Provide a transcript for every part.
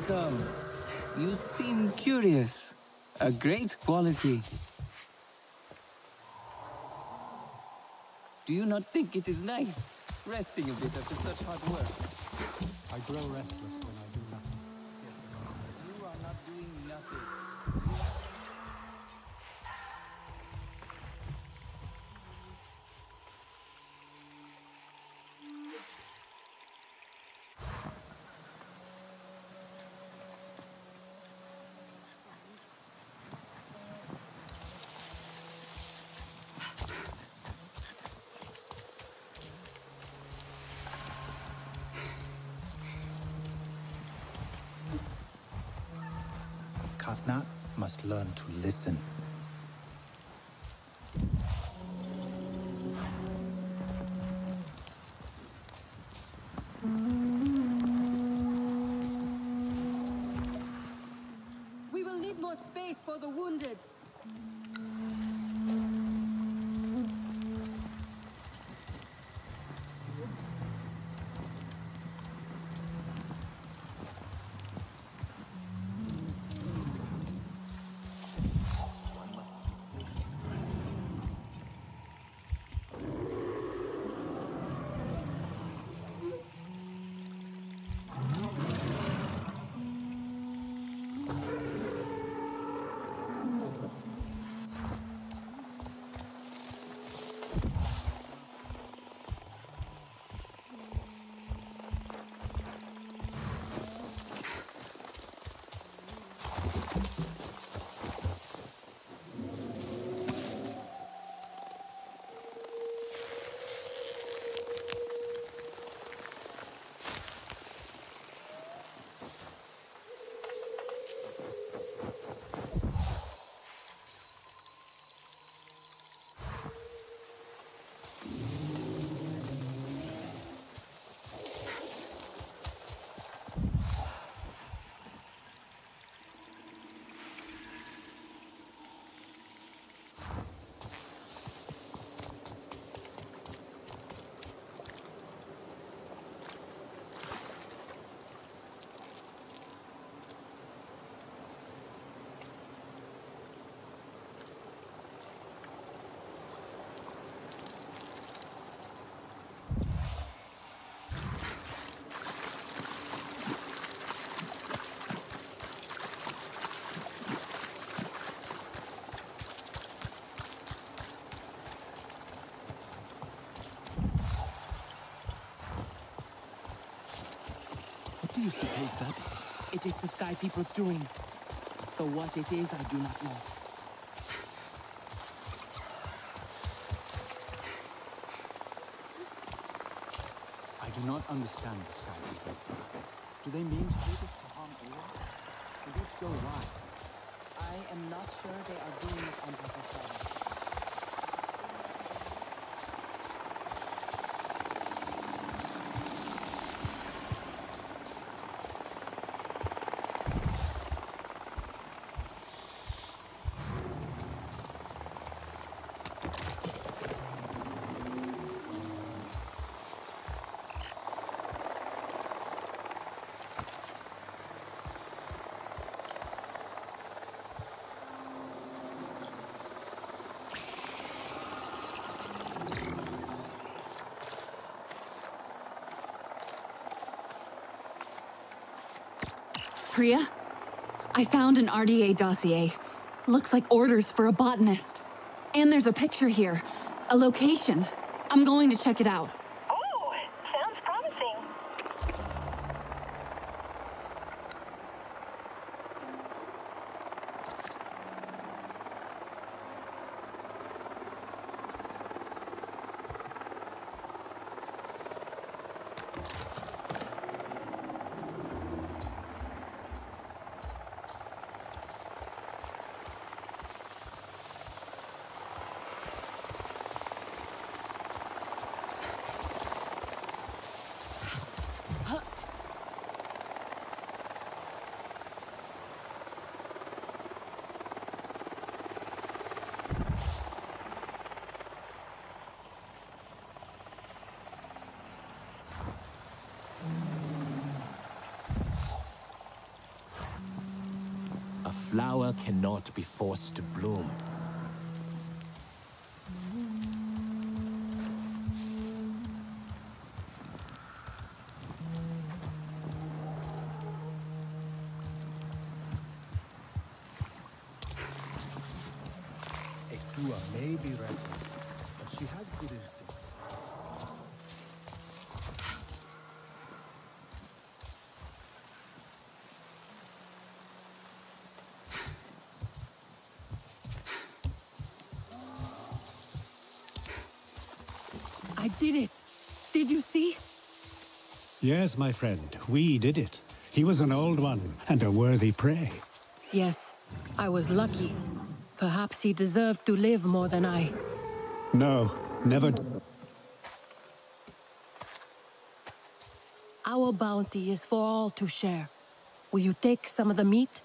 Welcome. You seem curious. A great quality. Do you not think it is nice, resting a bit after such hard work? I grow restless when I do nothing. You are not doing nothing. Katna must learn to listen. We will need more space for the wounded. What do you suppose that is? It is the Sky People's doing. Though what it is, I do not know. I do not understand the Sky People. Do they mean to do this to harm all? And if so, why? I am not sure they are doing it on purpose. Priya? I found an RDA dossier. Looks like orders for a botanist. And there's a picture here. A location. I'm going to check it out. Oh, sounds promising. flower cannot be forced to bloom. Ekua may be reckless, but she has good instincts. I did it. Did you see? Yes, my friend, we did it. He was an old one and a worthy prey. Yes, I was lucky. Perhaps he deserved to live more than I. No, never. Our bounty is for all to share. Will you take some of the meat?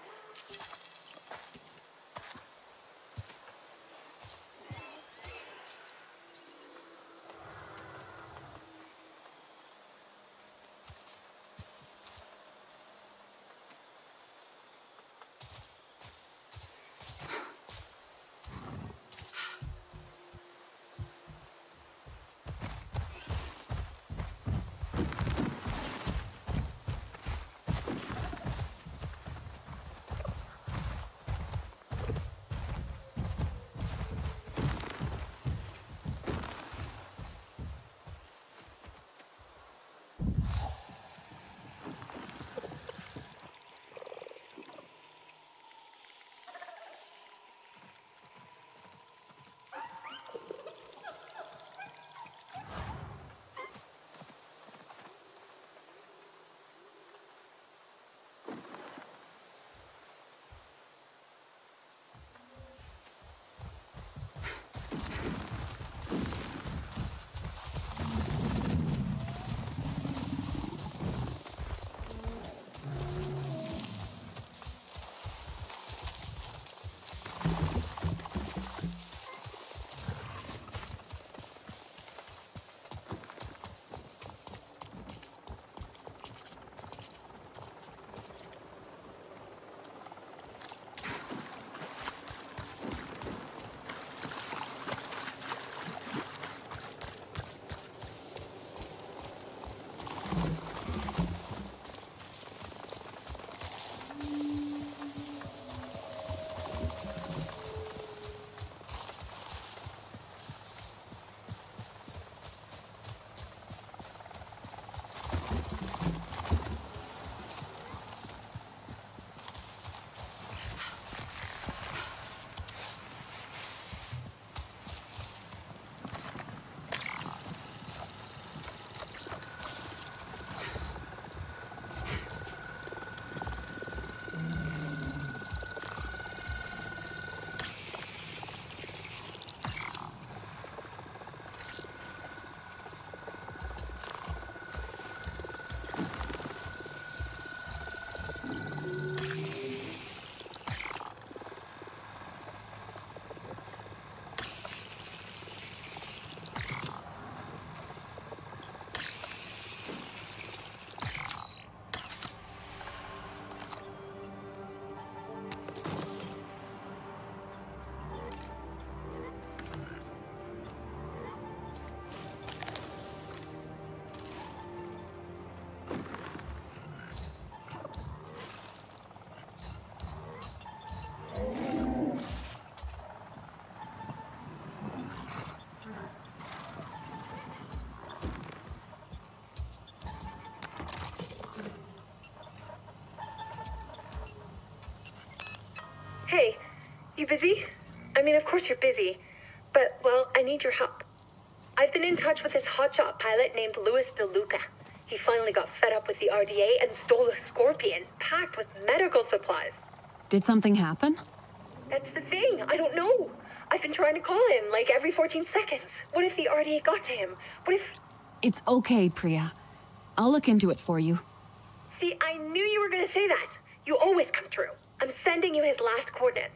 Hey, you busy? I mean, of course you're busy. But, well, I need your help. I've been in touch with this hotshot pilot named Louis DeLuca. He finally got fed up with the RDA and stole a Scorpion packed with medical supplies. Did something happen? That's the thing. I don't know. I've been trying to call him, like, every 14 seconds. What if the RDA got to him? What if... It's okay, Priya. I'll look into it for you. See, I knew you were going to say that. You always come true. I'm sending you his last coordinates.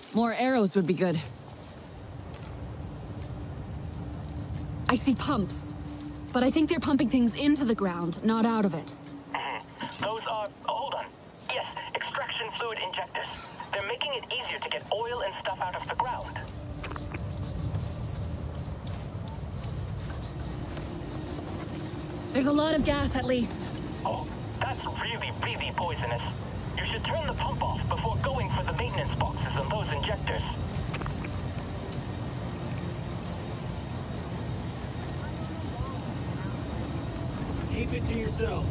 More arrows would be good. I see pumps, but I think they're pumping things into the ground, not out of it. Those are... hold on. Yes, extraction fluid injectors. They're making it easier to get oil and stuff out of the ground. There's a lot of gas, at least. Oh, that's really, really poisonous. You should turn the pump off before going for the maintenance boxes and those injectors. Keep it to yourself.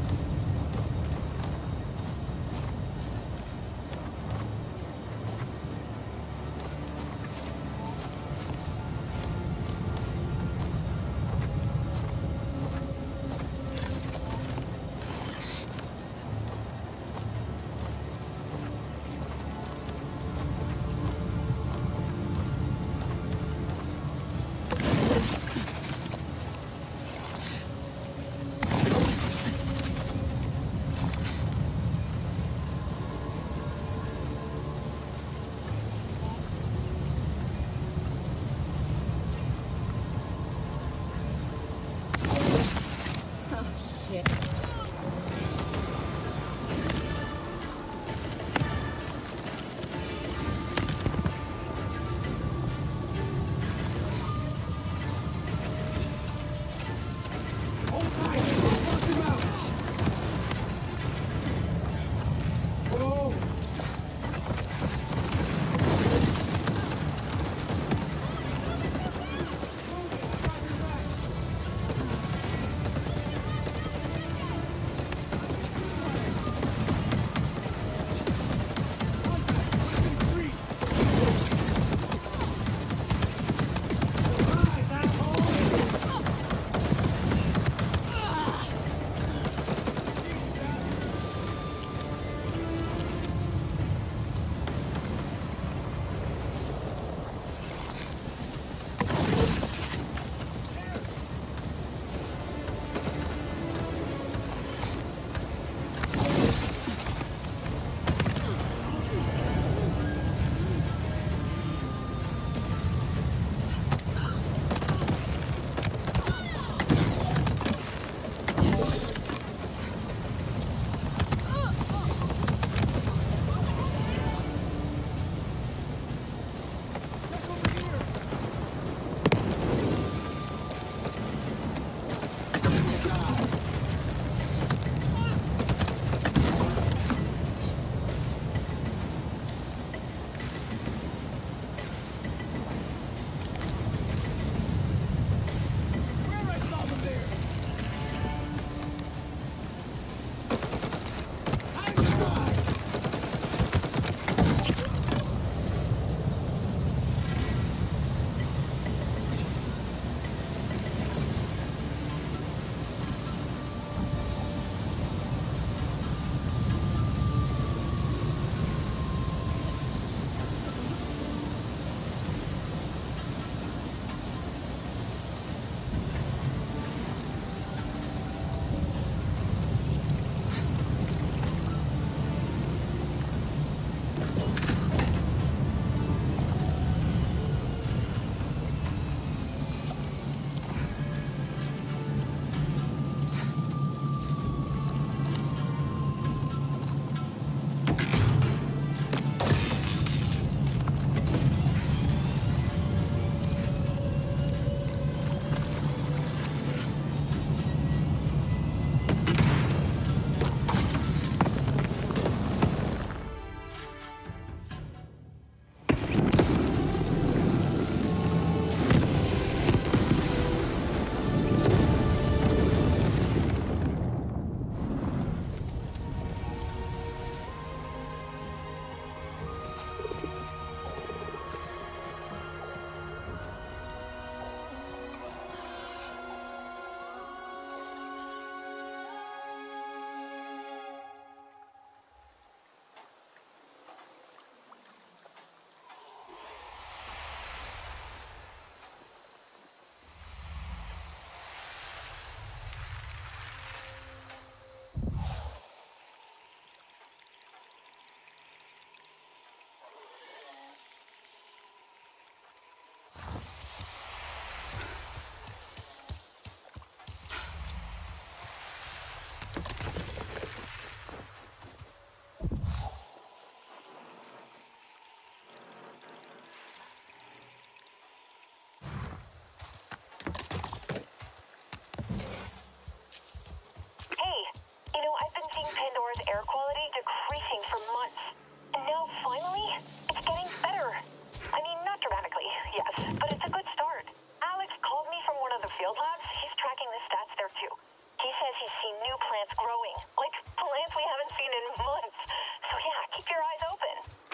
field labs, he's tracking the stats there too. He says he's seen new plants growing, like plants we haven't seen in months. So yeah, keep your eyes open.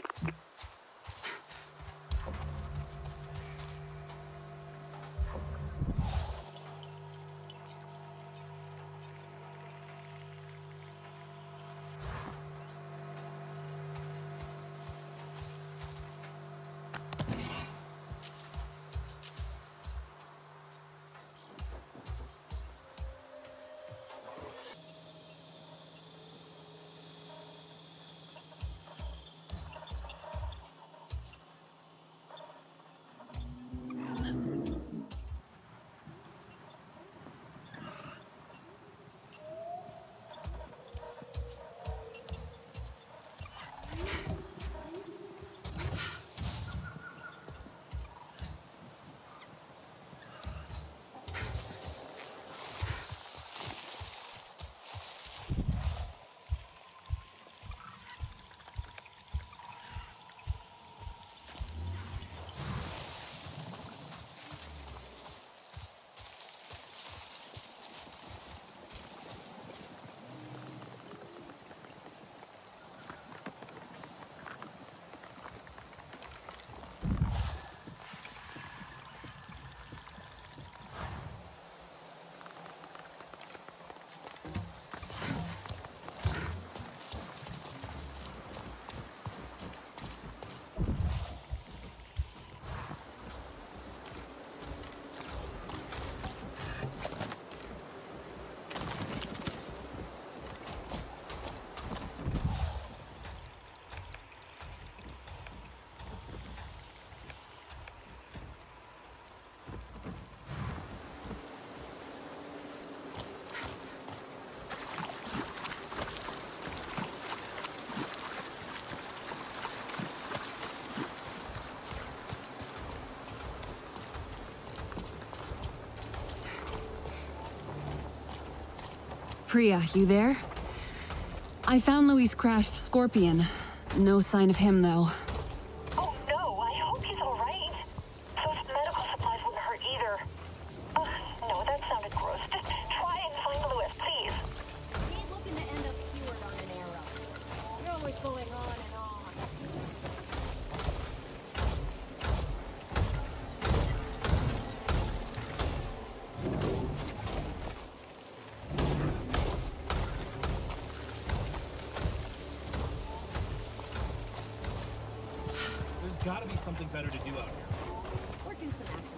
Priya, you there? I found Louis' crashed Scorpion. No sign of him, though. Oh no, I hope he's alright. Those medical supplies wouldn't hurt either. No, that sounded gross. Just try and find Louis, please. He ain't looking to end up cured on an arrow. You're always going on and on. There's gotta be something better to do out here. Working some action.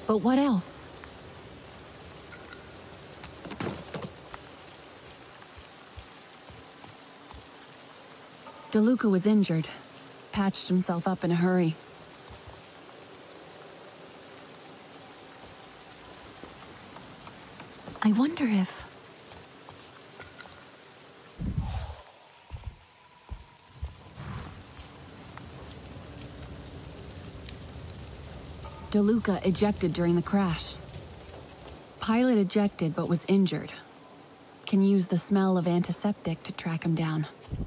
But what else? DeLuca was injured. Patched himself up in a hurry. I wonder if... DeLuca ejected during the crash. Pilot ejected but was injured. Can use the smell of antiseptic to track him down.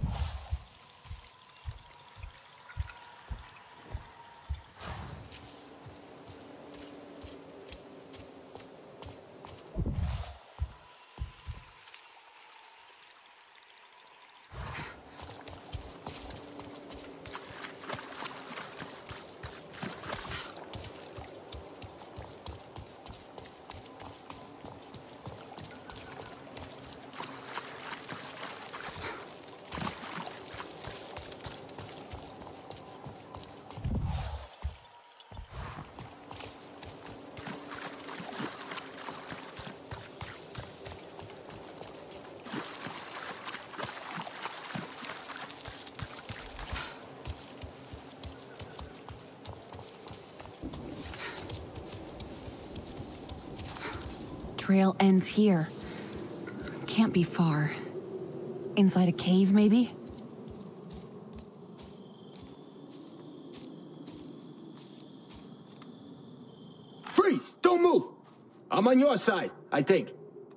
Trail ends here. Can't be far. Inside a cave, maybe? Freeze! Don't move! I'm on your side, I think.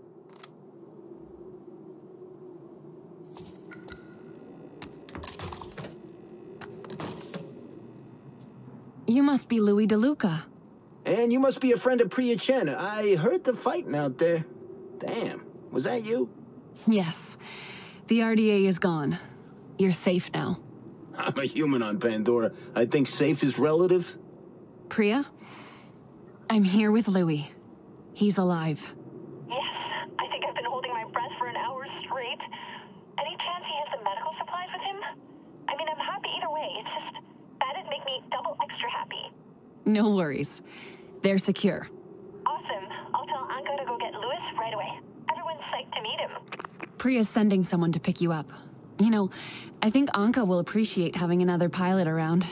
You must be Louis DeLuca. And you must be a friend of Priya Chen. I heard the fighting out there. Damn, was that you? Yes. The RDA is gone. You're safe now. I'm a human on Pandora. I think safe is relative. Priya? I'm here with Louis. He's alive. Yes, I think I've been holding my breath for an hour straight. Any chance he has some medical supplies with him? I mean, I'm happy either way. It's just, that'd make me double extra happy. No worries. They're secure. Awesome. I'll tell Anka to go get Louis right away. Everyone's psyched to meet him. Priya's sending someone to pick you up. You know, I think Anka will appreciate having another pilot around.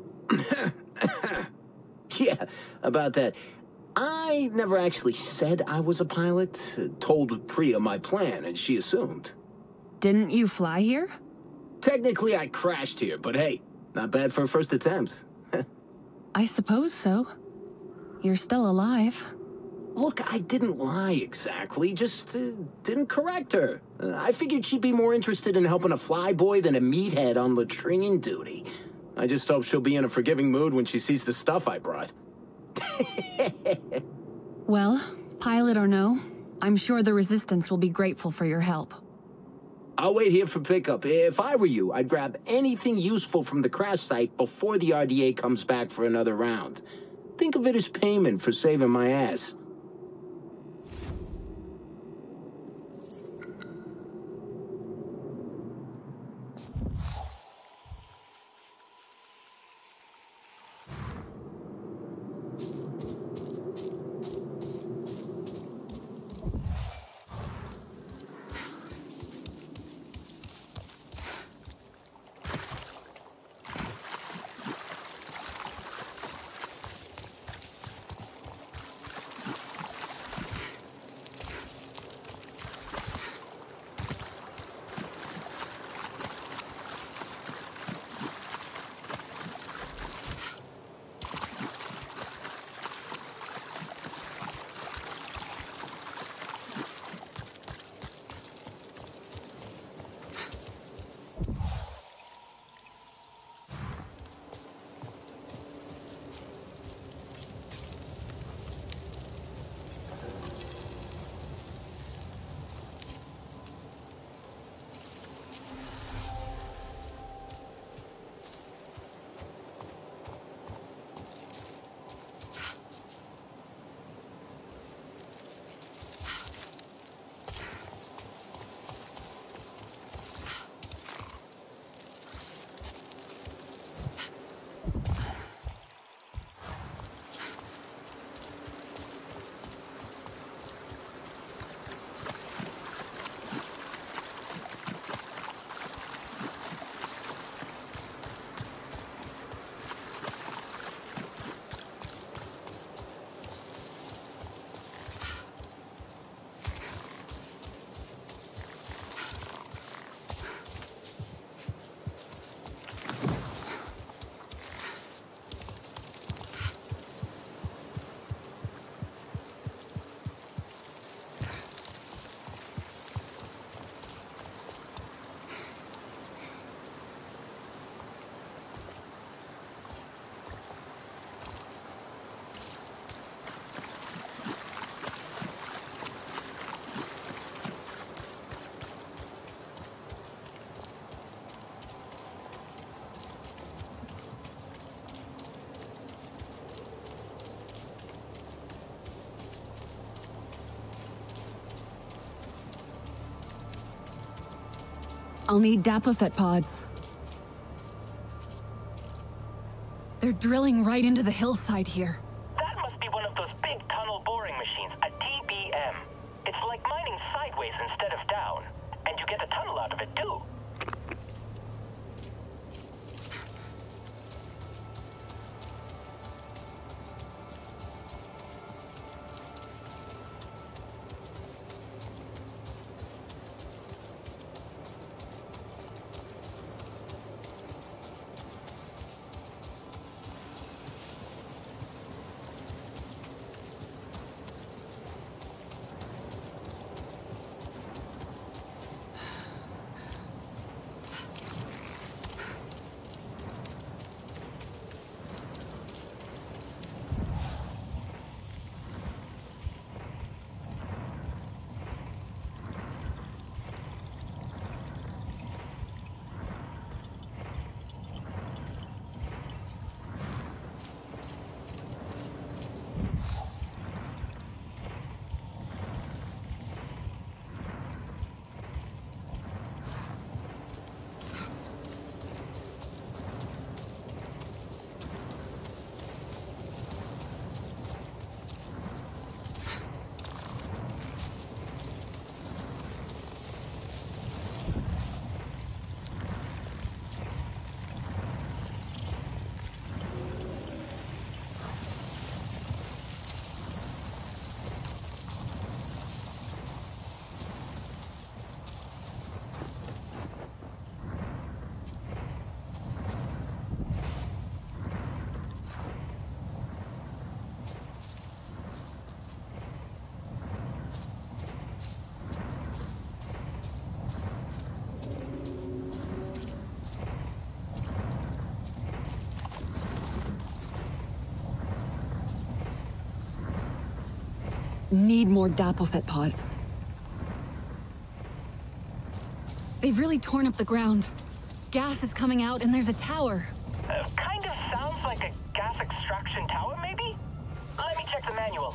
Yeah, about that. I never actually said I was a pilot. Told Priya my plan, and she assumed. Didn't you fly here? Technically, I crashed here, but hey, not bad for a first attempt. I suppose so. You're still alive. Look, I didn't lie exactly, just didn't correct her. I figured she'd be more interested in helping a flyboy than a meathead on latrine duty. I just hope she'll be in a forgiving mood when she sees the stuff I brought. Well, pilot or no, I'm sure the Resistance will be grateful for your help. I'll wait here for pickup. If I were you, I'd grab anything useful from the crash site before the RDA comes back for another round. Think of it as payment for saving my ass. I'll need Dapothet pods. They're drilling right into the hillside here. That must be one of those big tunnel boring machines, a TBM. It's like mining sideways instead of down. And you get a tunnel out of it, too. Need more Dapothet pods. They've really torn up the ground. Gas is coming out and there's a tower. Kind of sounds like a gas extraction tower, maybe? Let me check the manual.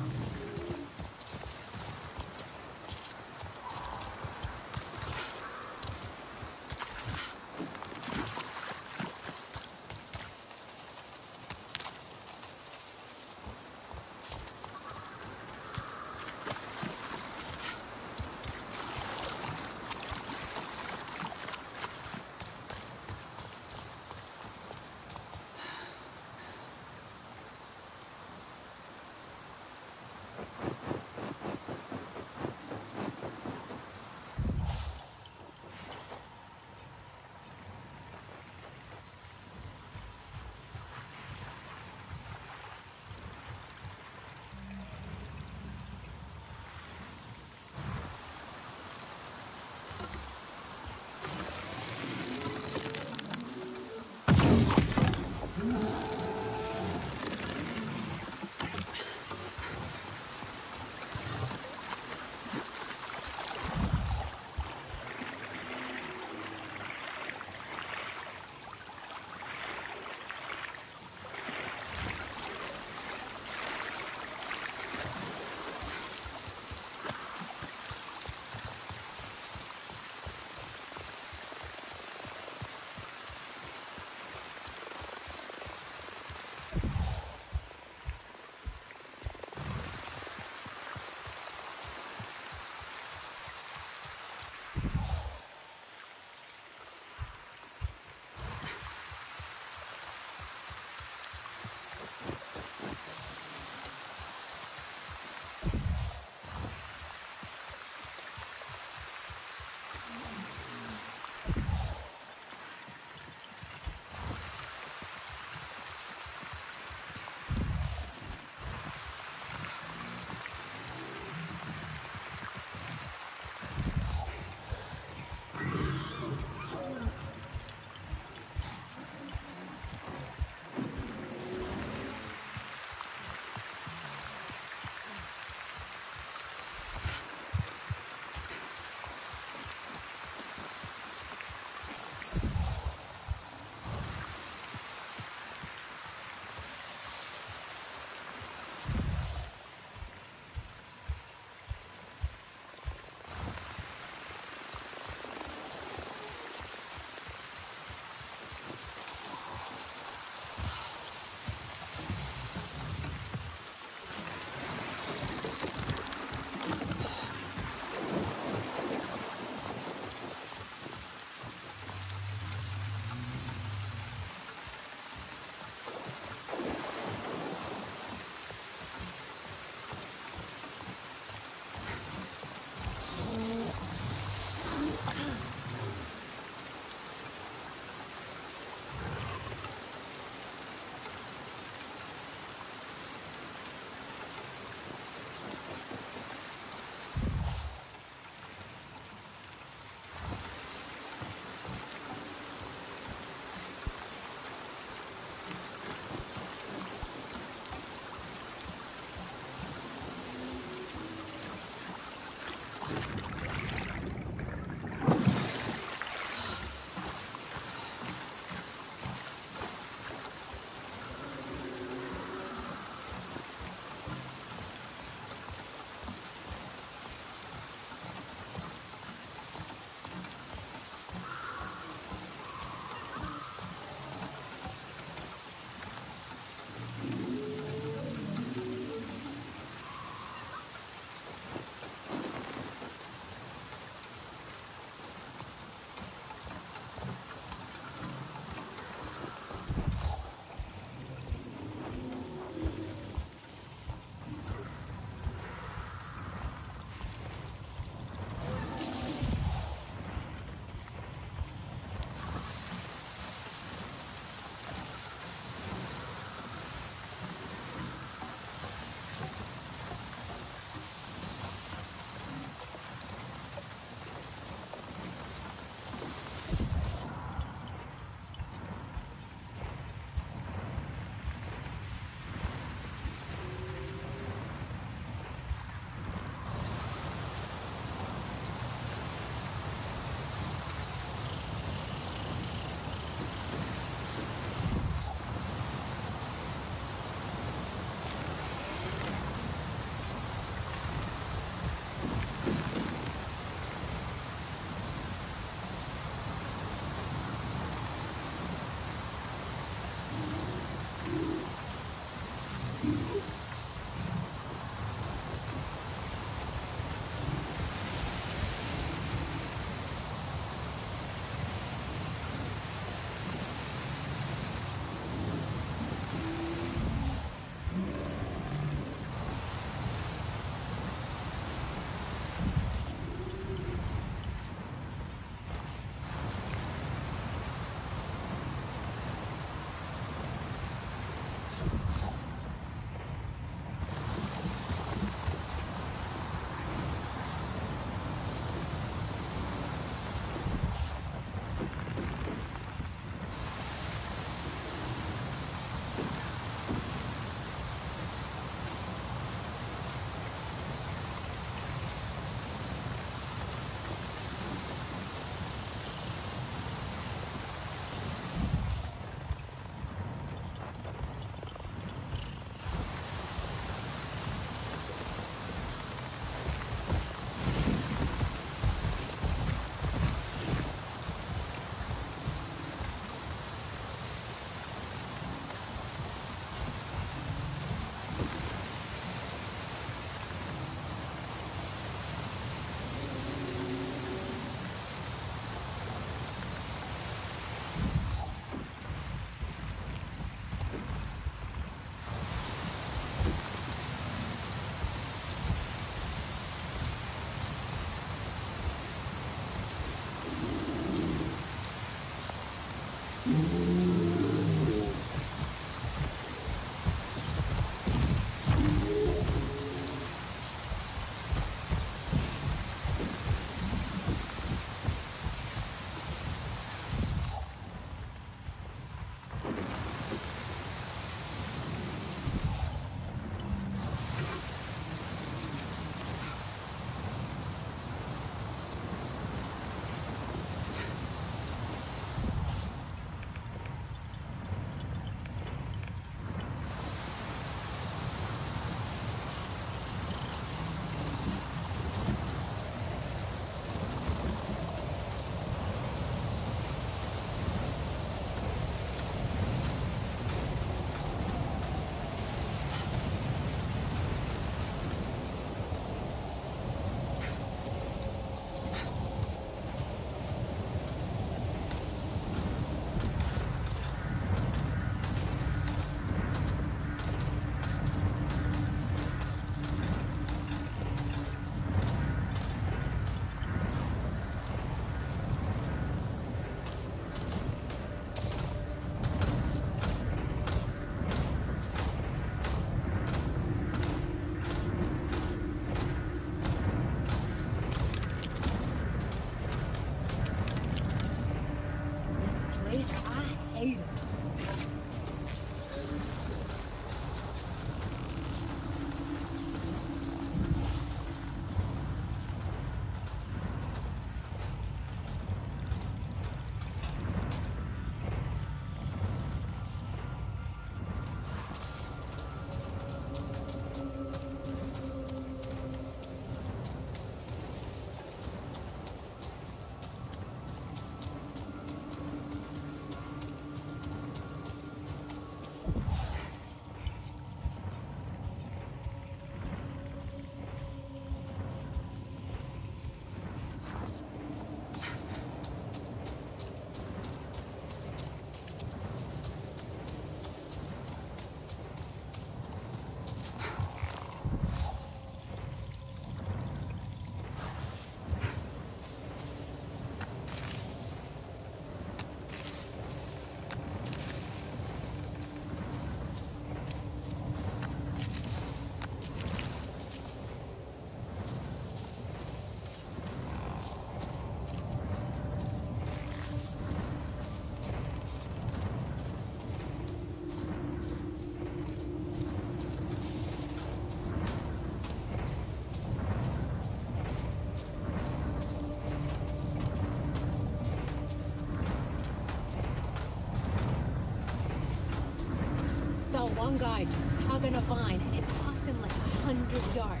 One guy just tugging a vine, and it cost him like 100 yards.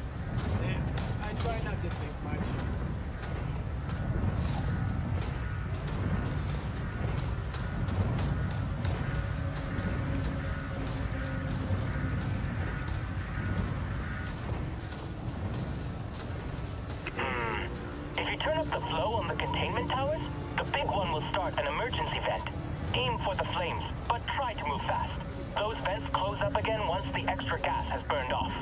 Man, I try not to think much. If you turn up the flow on the containment towers, the big one will start an emergency vent. Aim for the flames, but try to move fast. Those vents close up again once the extra gas has burned off.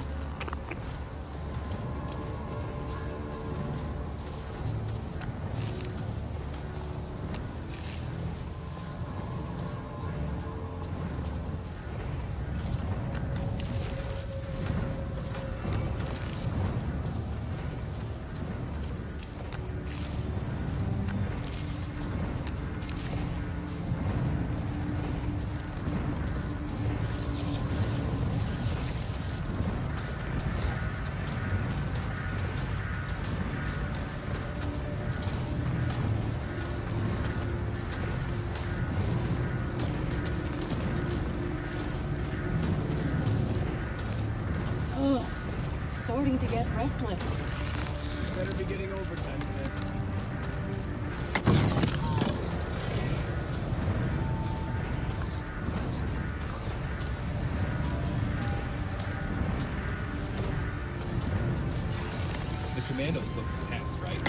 Starting to get restless. Better be getting overtime today. The commandos look tense, right?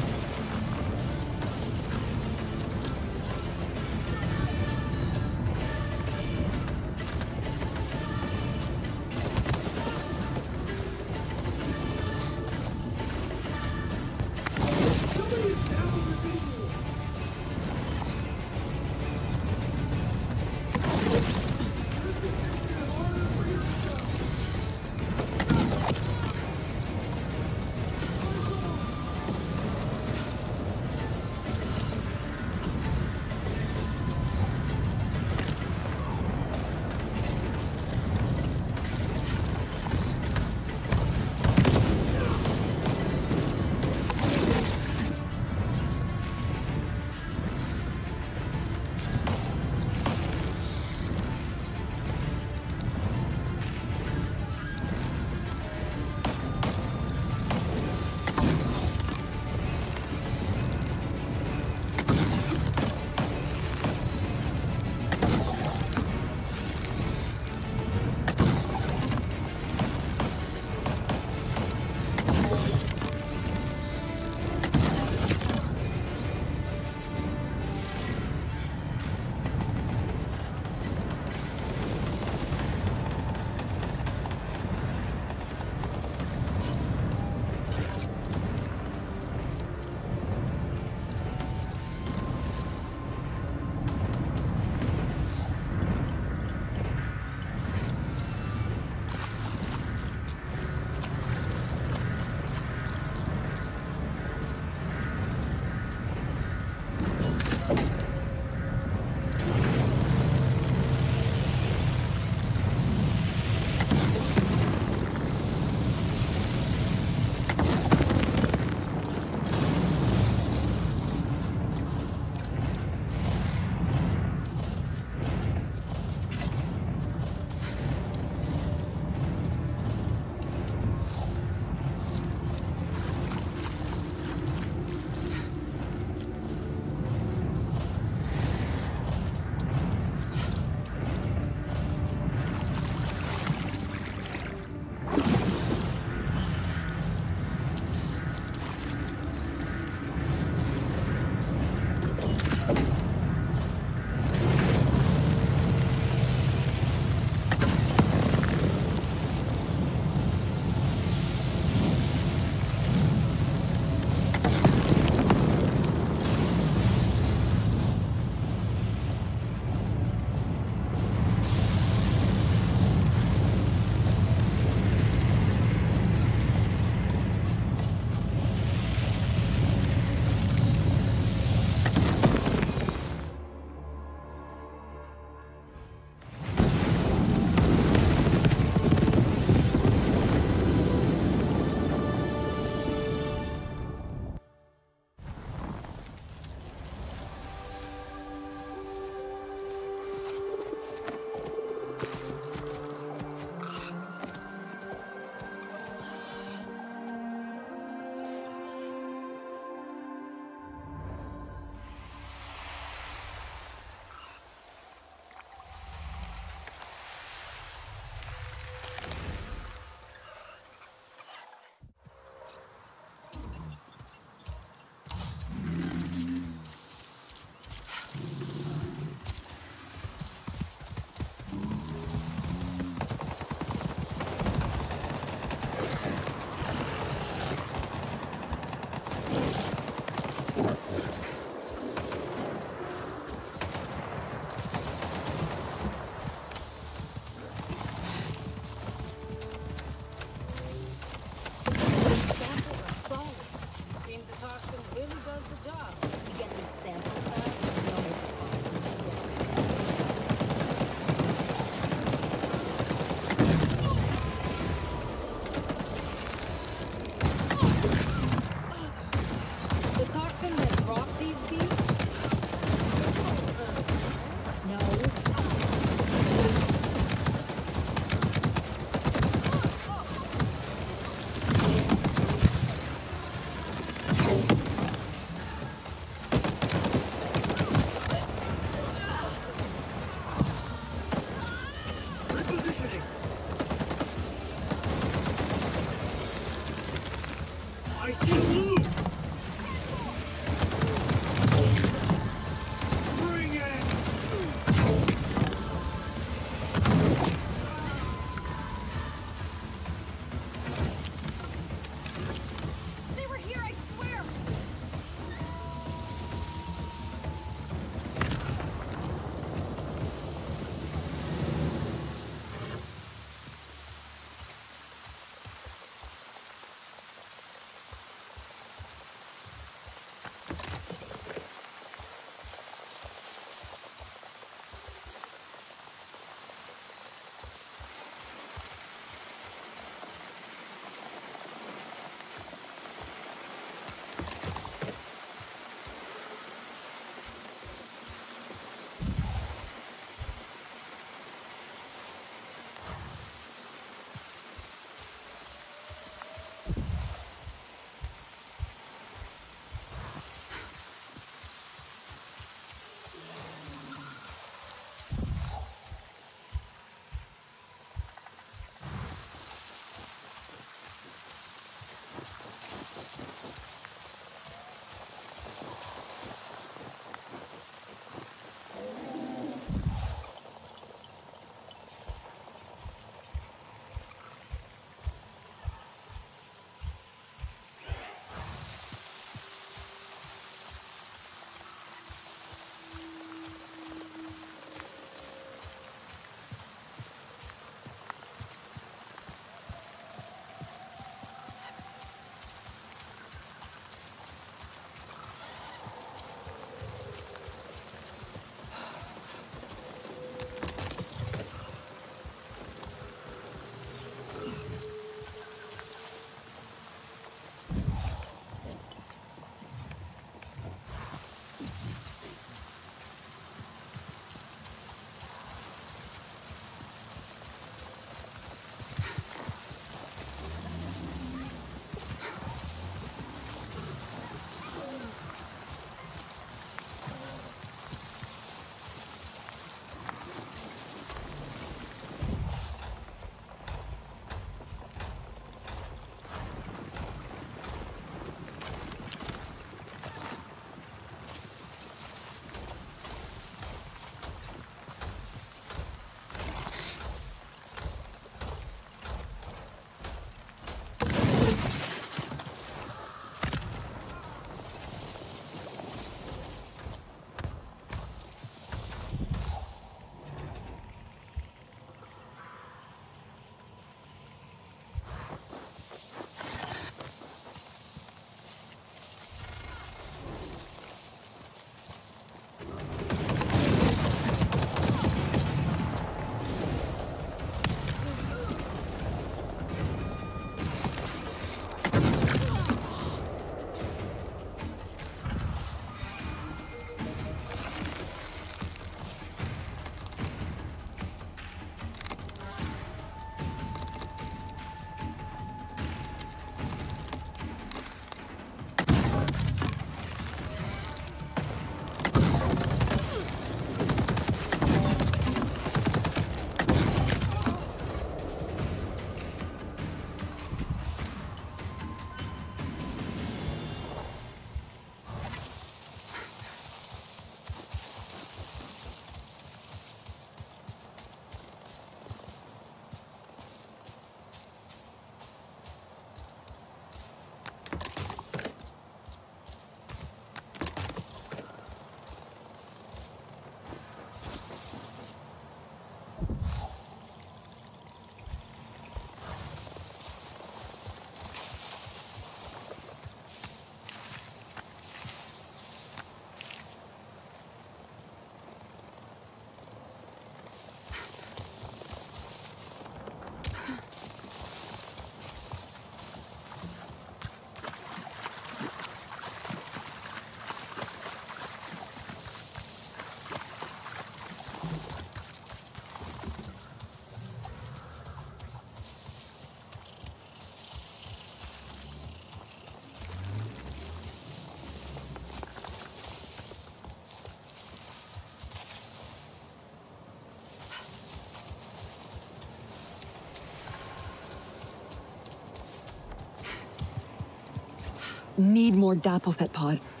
Need more Dapplefet pods.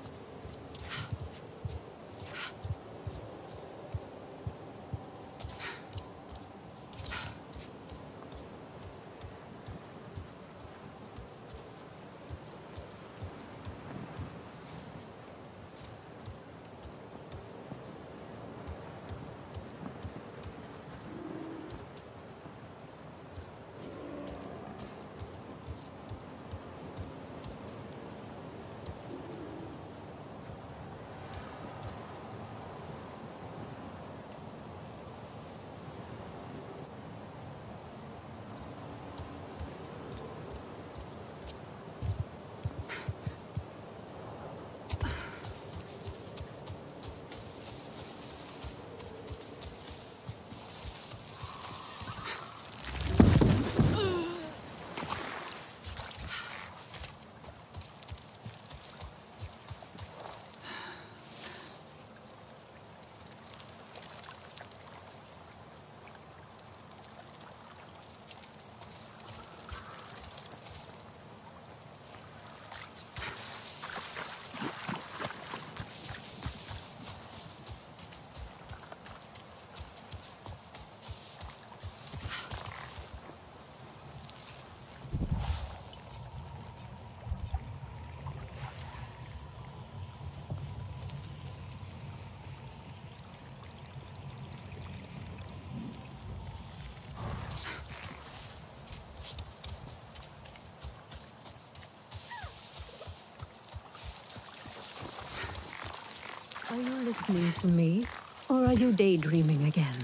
Are you listening to me, or are you daydreaming again?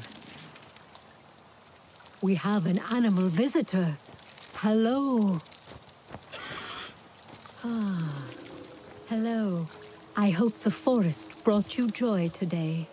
We have an animal visitor. Hello. Ah, hello. I hope the forest brought you joy today.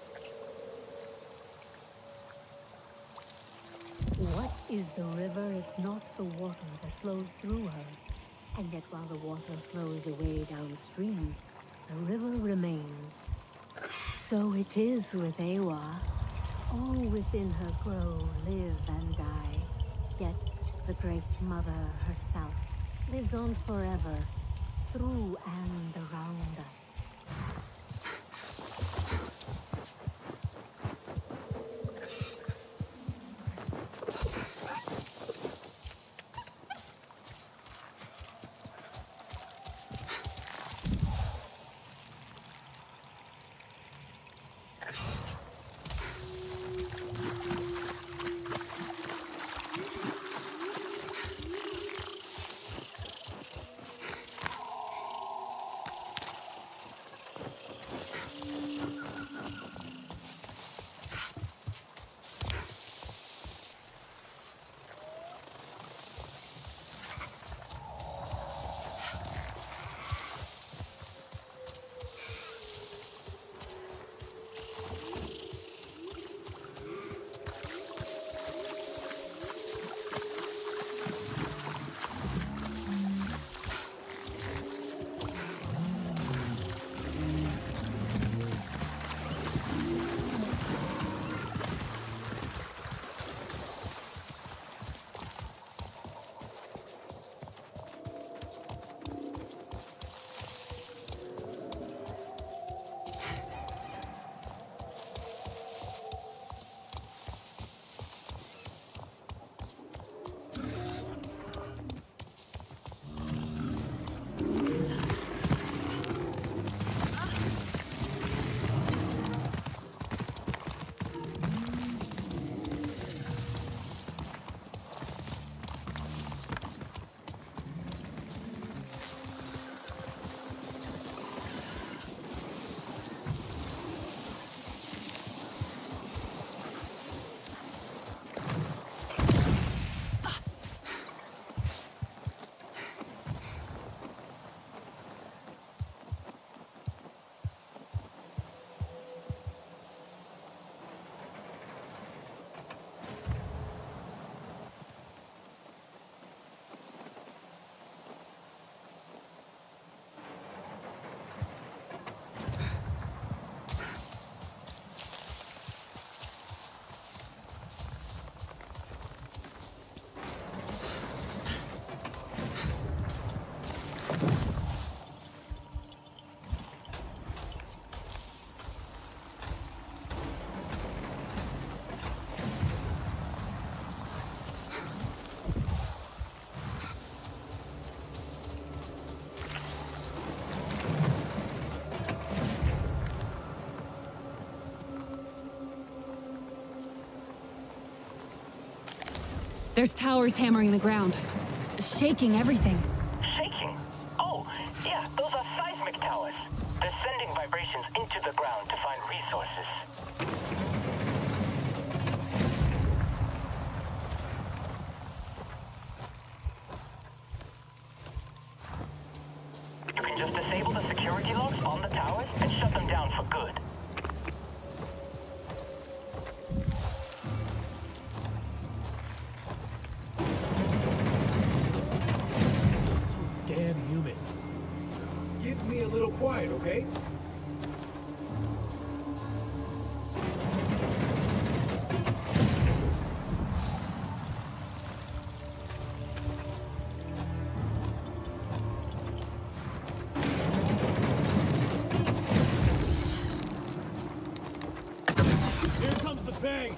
What is the river if not the water that flows through her? And yet while the water flows away downstream, the river remains. So it is with Ewa. All within her grow, live and die. Yet the Great Mother herself lives on forever, through and around us. There's towers hammering the ground, shaking everything. Shaking? Oh, yeah, those are seismic towers. They're sending vibrations into the ground to find resources. You can just disable the security locks on the towers and shut them down for good. Damn humid. Give me a little quiet, okay? Here comes the bang!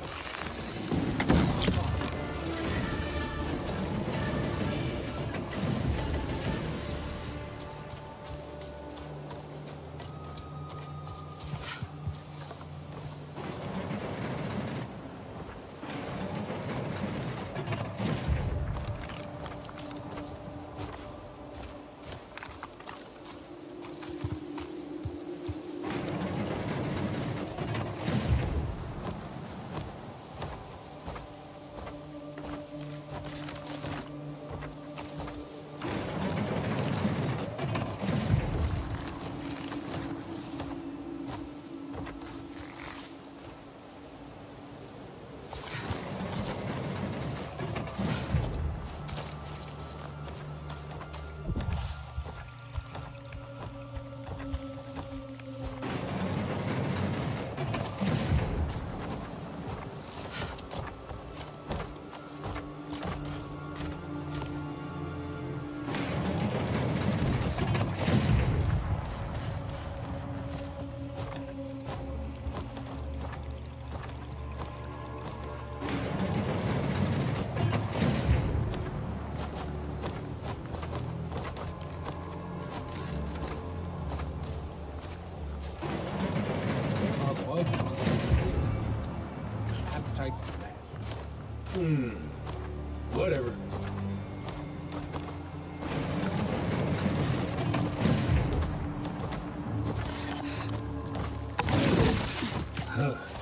Appetite's bad. Whatever. Huh.